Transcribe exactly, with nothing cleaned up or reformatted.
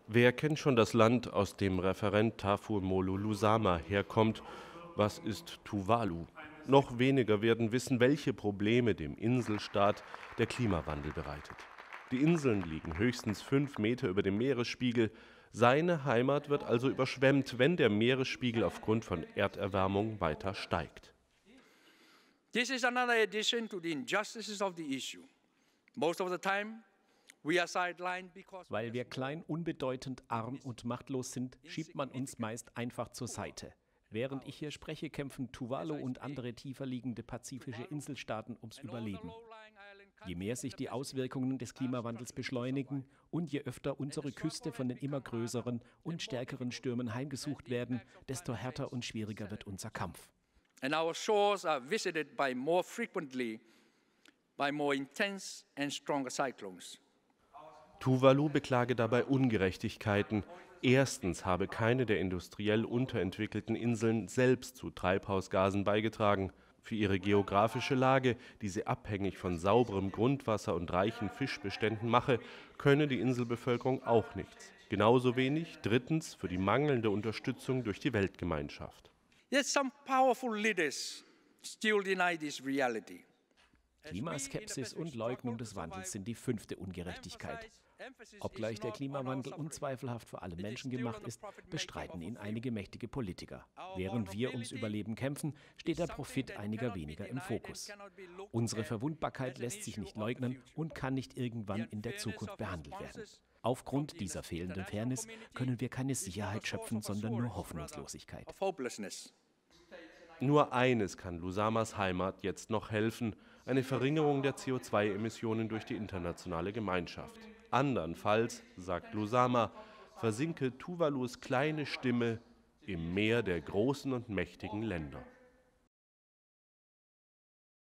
Wer kennt schon das Land, aus dem Referent Tafur Lusama herkommt? Was ist Tuvalu? Noch weniger werden wissen, welche Probleme dem Inselstaat der Klimawandel bereitet. Die Inseln liegen höchstens fünf Meter über dem Meeresspiegel. Seine Heimat wird also überschwemmt, wenn der Meeresspiegel aufgrund von Erderwärmung weiter steigt. This is another addition to the injustices of the issue. Most of the time, we are sidelined because Weil wir klein, unbedeutend, arm und machtlos sind, schiebt man uns meist einfach zur Seite. Während ich hier spreche, kämpfen Tuvalu und andere tiefer liegende pazifische Inselstaaten ums Überleben. Je mehr sich die Auswirkungen des Klimawandels beschleunigen und je öfter unsere Küste von den immer größeren und stärkeren Stürmen heimgesucht werden, desto härter und schwieriger wird unser Kampf. and our shores are visited by more frequently by more intense and stronger cyclones. Tuvalu beklage dabei Ungerechtigkeiten. Erstens habe keine der industriell unterentwickelten Inseln selbst zu Treibhausgasen beigetragen. Für ihre geografische Lage, die sie abhängig von sauberem Grundwasser und reichen Fischbeständen mache, könne die Inselbevölkerung auch nichts. Genauso wenig, drittens, für die mangelnde Unterstützung durch die Weltgemeinschaft. Yet some powerful leaders still deny this reality. Klimaskepsis und Leugnung des Wandels sind die fünfte Ungerechtigkeit. Obgleich der Klimawandel unzweifelhaft für alle Menschen gemacht ist, bestreiten ihn einige mächtige Politiker. Während wir ums Überleben kämpfen, steht der Profit einiger weniger im Fokus. Unsere Verwundbarkeit lässt sich nicht leugnen und kann nicht irgendwann in der Zukunft behandelt werden. Aufgrund dieser fehlenden Fairness können wir keine Sicherheit schöpfen, sondern nur Hoffnungslosigkeit. Nur eines kann Lusamas Heimat jetzt noch helfen: eine Verringerung der C O zwei Emissionen durch die internationale Gemeinschaft. Andernfalls, sagt Lusama, versinke Tuvalus kleine Stimme im Meer der großen und mächtigen Länder.